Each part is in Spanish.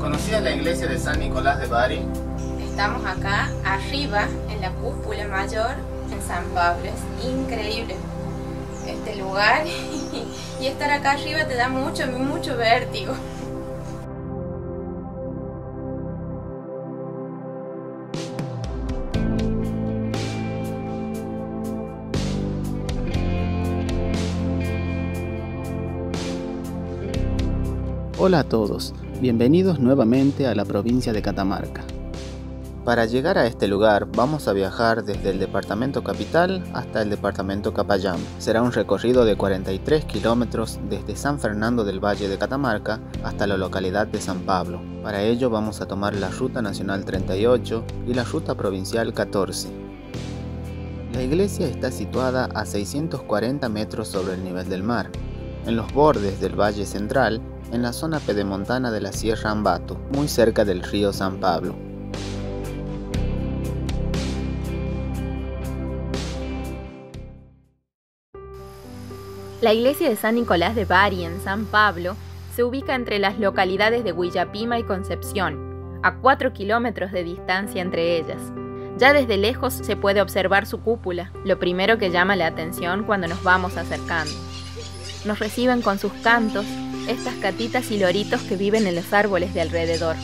¿Conocías la iglesia de San Nicolás de Bari? Estamos acá arriba en la cúpula mayor en San Pablo. Es increíble este lugar y estar acá arriba te da mucho vértigo. Hola a todos, bienvenidos nuevamente a la provincia de Catamarca. Para llegar a este lugar vamos a viajar desde el departamento Capital hasta el departamento Capayán. Será un recorrido de 43 kilómetros desde San Fernando del Valle de Catamarca hasta la localidad de San Pablo. Para ello vamos a tomar la Ruta Nacional 38 y la Ruta Provincial 14. La iglesia está situada a 640 metros sobre el nivel del mar, en los bordes del Valle Central, en la zona pedemontana de la Sierra Ambato, muy cerca del río San Pablo. La iglesia de San Nicolás de Bari en San Pablo se ubica entre las localidades de Huillapima y Concepción, a 4 kilómetros de distancia entre ellas. Ya desde lejos se puede observar su cúpula, lo primero que llama la atención cuando nos vamos acercando. Nos reciben con sus cantos estas catitas y loritos que viven en los árboles de alrededor.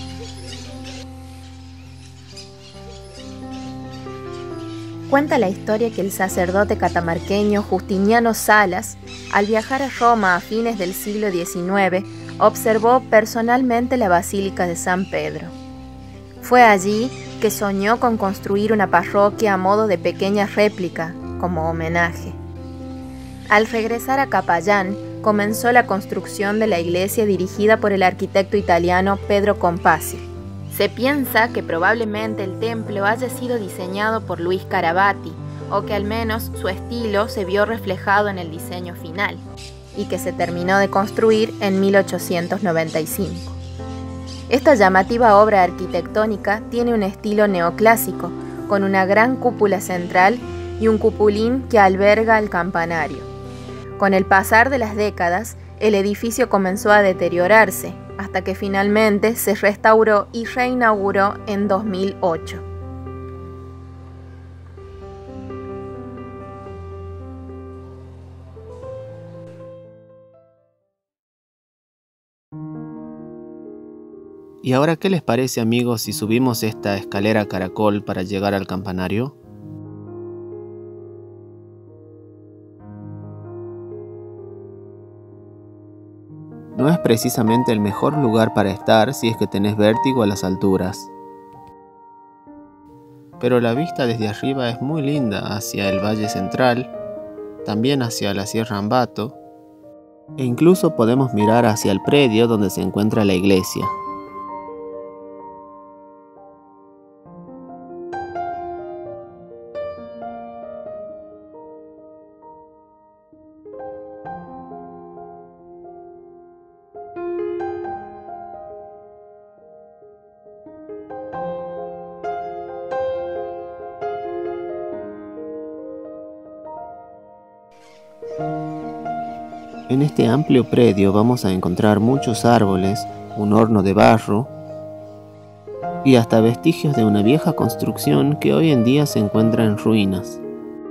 Cuenta la historia que el sacerdote catamarqueño Justiniano Salas, al viajar a Roma a fines del siglo XIX, observó personalmente la Basílica de San Pedro. Fue allí que soñó con construir una parroquia a modo de pequeña réplica, como homenaje. Al regresar a Capayán, comenzó la construcción de la iglesia dirigida por el arquitecto italiano Pedro Compassi. Se piensa que probablemente el templo haya sido diseñado por Luis Carabatti, o que al menos su estilo se vio reflejado en el diseño final, y que se terminó de construir en 1895. Esta llamativa obra arquitectónica tiene un estilo neoclásico, con una gran cúpula central y un cupulín que alberga el campanario. Con el pasar de las décadas, el edificio comenzó a deteriorarse, hasta que finalmente se restauró y reinauguró en 2008. ¿Y ahora qué les parece, amigos, si subimos esta escalera caracol para llegar al campanario? No es precisamente el mejor lugar para estar si es que tenés vértigo a las alturas. Pero la vista desde arriba es muy linda hacia el Valle Central, también hacia la Sierra Ambato, e incluso podemos mirar hacia el predio donde se encuentra la iglesia. En este amplio predio vamos a encontrar muchos árboles, un horno de barro y hasta vestigios de una vieja construcción que hoy en día se encuentra en ruinas.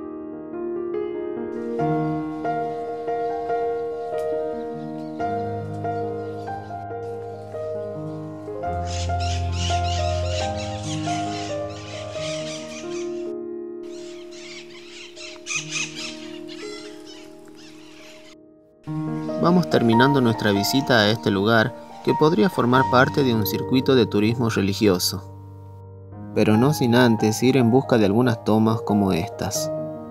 Vamos terminando nuestra visita a este lugar que podría formar parte de un circuito de turismo religioso, pero no sin antes ir en busca de algunas tomas como estas.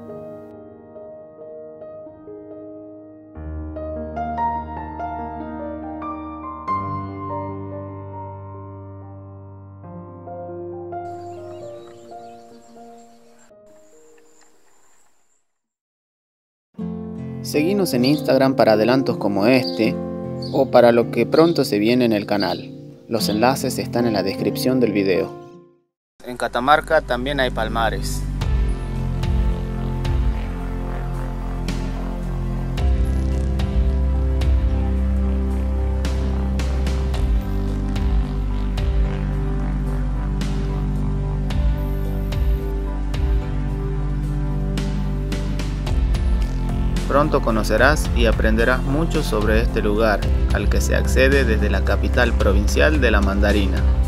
Seguinos en Instagram para adelantos como este o para lo que pronto se viene en el canal. Los enlaces están en la descripción del video. En Catamarca también hay palmares. Pronto conocerás y aprenderás mucho sobre este lugar, al que se accede desde la capital provincial de la Mandarina.